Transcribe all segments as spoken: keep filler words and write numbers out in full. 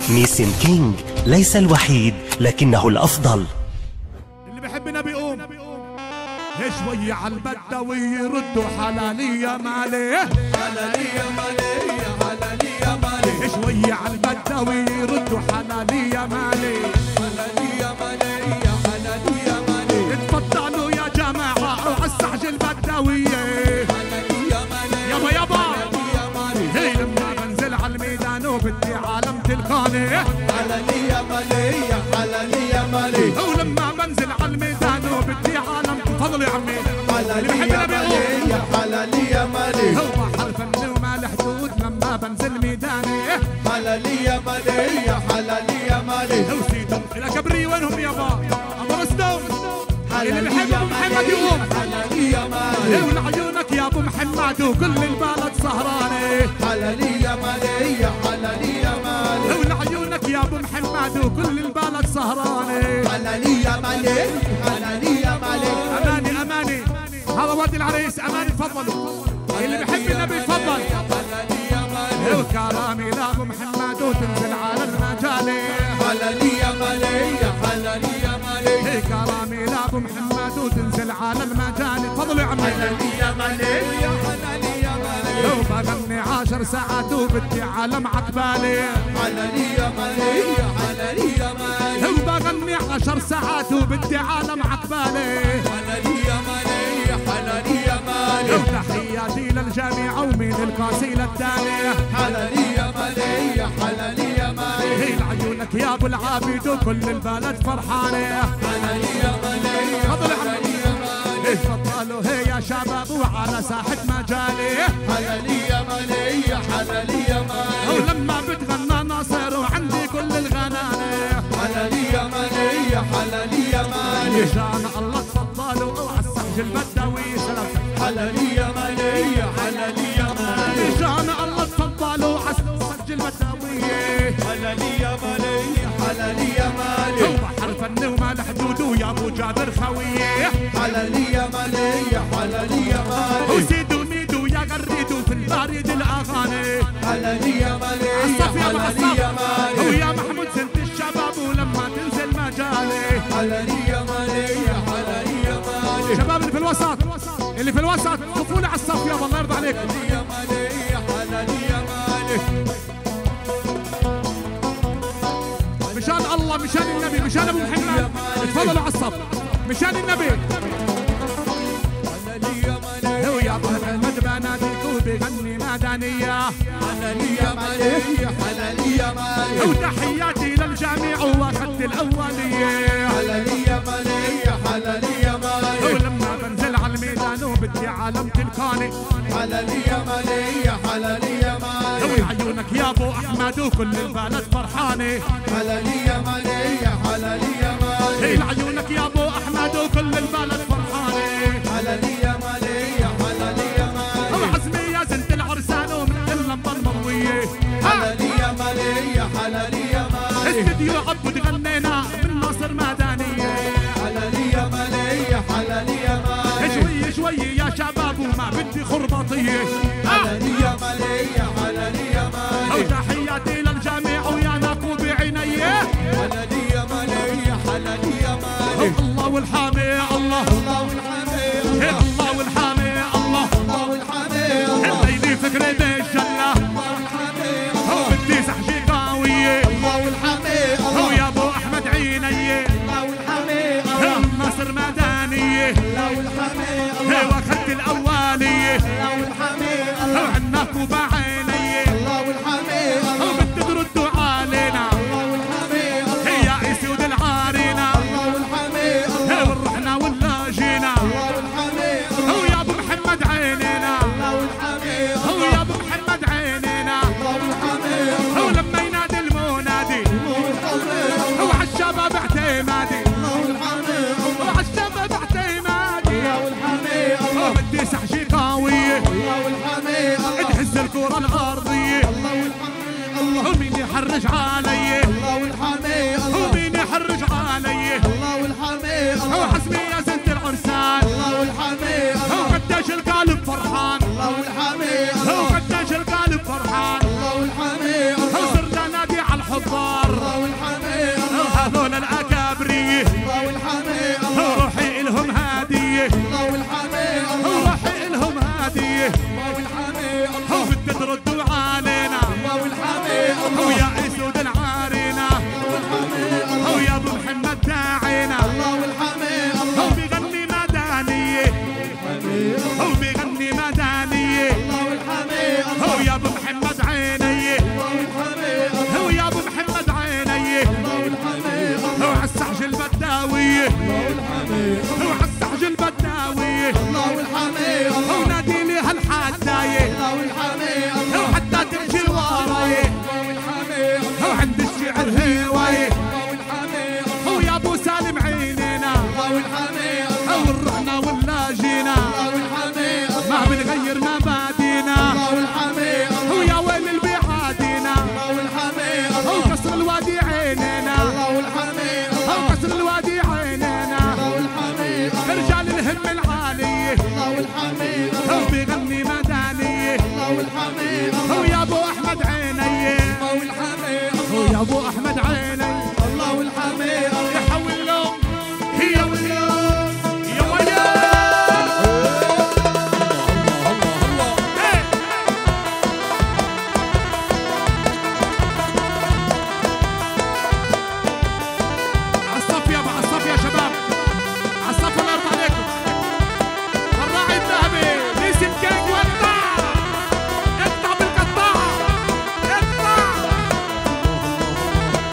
نيسين كينج ليس الوحيد لكنه الأفضل. اللي بحبنا بيقوم شوية عالبدوي يردوا حلالي يا مالي، حلالي يا مالي، حلالي يا مالي. شوية عالبدوي يردوا حلالي يا مالي، حلالي يا مالي، حلالي يا مالي. اتفضلوا يا جماعة وعالسحج البدوية. حلالي يا مالي، يابا يابا حلالي يا مالي. هي لما بنزل عالميدان وبدي عالم تلقاني. حلالي يا مالي، حلالي يا مالي. ولما بنزل عالميدان وبدي عالم. تفضلوا يا عمي. حلالي يا مالي، حلالي يا مالي. هو حرف وما له حدود لما بنزل ميداني. حلالي يا مالي، حلالي يا مالي. وسيدهم الى كبري وينهم يابا ابو رستم اللي بحب ابو محمد يقوم. حلالي يا مالي. ولعيونك يا ابو محمد وكل البلد سهراني. حلالي يا مالي، حلالي يا مالي. ولعيونك يا ابو محمد وكل البلد سهراني. حلالي يا مالي، حلالي يا مالي. اماني اماني هذا وادي العريس. اماني تفضلوا اللي بحب النبي تفضل. حلالي يا مالي. وكرامي لابو محمد وتنزل على المجالي. حلالي يا مالي، حلالي يا مالي. كرامي لابو محمد وتنزل على المجال. تفضلوا يا عمي. حلالي يا مالي، حلالي يا مالي. لو بغني عشر ساعات وبدي عالم عقبالي. حلالي يا مالي، حلالي يا مالي. لو بغني عشر ساعات وبدي عالم عقبالي. حلالي يا مالي، حلالي يا مالي. لو تحياتي للجميع ومين القاسي للداني. حلالي يا مالي، حلالي يا مالي. هي لعيونك يا ابو العابد وكل البلد فرحانه. حلالي يا مالي، تفضلوا يا حلالي عمي. يا مالي. تفضلوا هي يا شباب وعلى ساحة مجالي. حلالي يا مالي، حلالي يا مالي. ولما بتغنى ناصر وعندي كل الغنانه. حلالي يا مالي، حلالي يا مالي. جان الله تفضلوا وعالسحج البدوي سلامتك. حلالي يا مالي، حلالي يا مالي. جان الله تفضلوا وعالسحج البدوي. حلالي يا مالي، حلالي يا مالي. هو بحر فن وما له حدود ويا ابو جابر خويه. حلالي يا مالي، حلالي يا مالي. وسيدوا ميدوا يا غريدوا في البارد الاغاني. حلالي يا مالي، عالصف يا ابو حلالي يا عالصف مالي. ويا محمود سنت الشباب ولما تنزل مجالي. حلالي يا مالي، حلالي يا مالي. شباب اللي في الوسط اللي في الوسط صفوا لي على الصف يابا الله يرضى عليكم. حلالي يا مالي، حلالي يا مالي. مشان الله مشان النبي مشان ابو محمد اتفضلوا على الصف مشان النبي. حلالي يا مالي، ويا ابو محمد بناديك وبغني مدنيه. حلالي يا مالي، حلالي يا مالي. وتحياتي للجميع واخذت الاوليه. حلالي يا مالي، حلالي يا مالي. ولما بنزل على الميدان وبدي عالم تلقاني. حلالي يا مالي، حلالي يا مالي. عيونك يا ابو احمد وكل البلد فرحانه. حلالي يا مالي، حلالي يا مالي. عيونك يا ابو احمد وكل البلد فرحانه. حلالي يا مالي، حلالي يا مالي. وعزمي يا زنت العرسان ومن اللمبه المضويه. حلالي يا مالي، حلالي يا مالي. استديو عبد غنينا من ناصر مدنيه. حلالي يا مالي، حلالي يا مالي. شوي شوي يا شباب وما بدي خربطيه. حلالي يا مالي، حلالي يا مالي. وتحياتي للجميع ويا ناقو بعينيه. حلالي يا مالي، حلالي يا مالي. الله والحامي الله الله والحامي، الله والحامي الله الله والحامي، الله الليلي فكري بالجنه. والحامي، هو بدي سحجي قويه. الله والحامي، هو الله يا ابو احمد عينيه. الله والحامي، الله النصر مدنيه. الله والحامي، الله واخذت الاوليه. الله والحامي، الله عنك وبعينيه. الله والحامي، الله بدي تردوا علينا. الله والحامي، الله هي اسود العارينا. الله والحامي، الله ورحنا ولا جينا. الله والحامي، هو الله يا ابو محمد عينينا. الله والحامي، هو الله يا ابو محمد عينينا. الله والحامي، هو الله لما ينادي المنادي. والحامي، هو عالشباب اعتمادي. الله والحامي، هو عالشباب اعتمادي. الله والحامي، هو الله بدي سحجي قويه. الله والحامي، الله تهز الكرة الارضيه. الله والحامي، الله ومين يحرج علي. الله والحامي، الله ومين يحرج علي. الله والحامي، هو الله حسمي يا زنت العرسان. الله والحامي، هو الله قديش القلب فرحان. الله والحامي، هو الله قديش القلب فرحان. الله والحامي، هو الله صرنا نادي على الحضار. هو يا اسود العارينا هو يا ابو محمد داعينا هو بيغني مدانيه هو بيغني مدانيه هو يا ابو محمد عينيه هو يا ابو محمد عينيه هو عالسحج البداويه هو عالسحج البداويه هو نادي لي هالحدايه هو حتى تمشي وراي هو عند الشعر هوايه هو يا ابو سالم عينينا هو الرحنا ولا جينا ما بنغير مبادينا هو يا ويل البعادينا هو كسر الوادي عينينا هو كسر الوادي عينينا رجال الهم العالية هو بيغني مدانية هو يا ابو احمد عيني هو يا ابو احمد عيني الله والحميد يحول لهم هي واليوم يا ويا عالصف يابا عالصف يا شباب عالصف الله يرضى عليكم الراعي الذهبي نيسم كينج وقطع اقطع بالقطاعة اقطع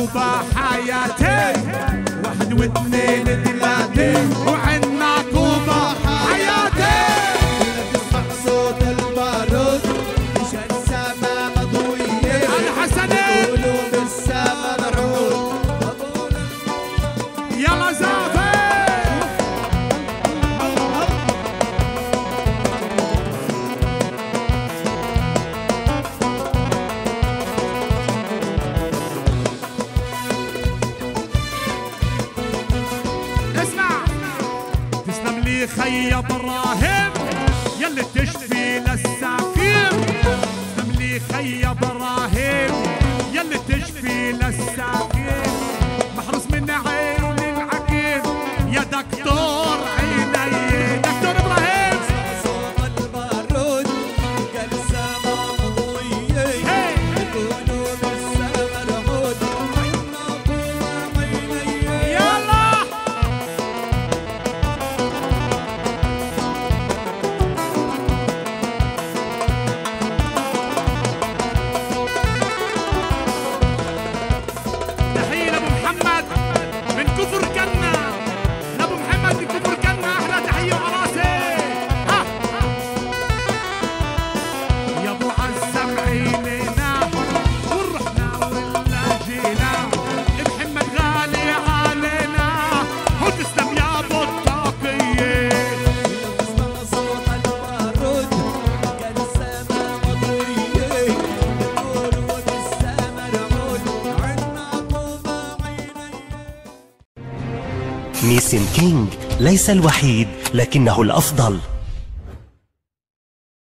طوبة حياتي، واحد واثنين ثلاثة وعنا طوبة حياتي. تسمع صوت البارود مشان السما مضوية، الحسنين يقولوا بالسما مرعود. يلا زافي خي ابراهيم يلي تشفي للسقيم، اسلم لي خي ابراهيم يلي تشفي للسقيم، محروس من عين العقيم يا دكتور عيني. دكتور ابراهيم صوت البارود قال السما مضوية، يقولوا بالسما مرعود. عنا طوبة عيني يلا نيسم كينج ليس الوحيد لكنه الأفضل.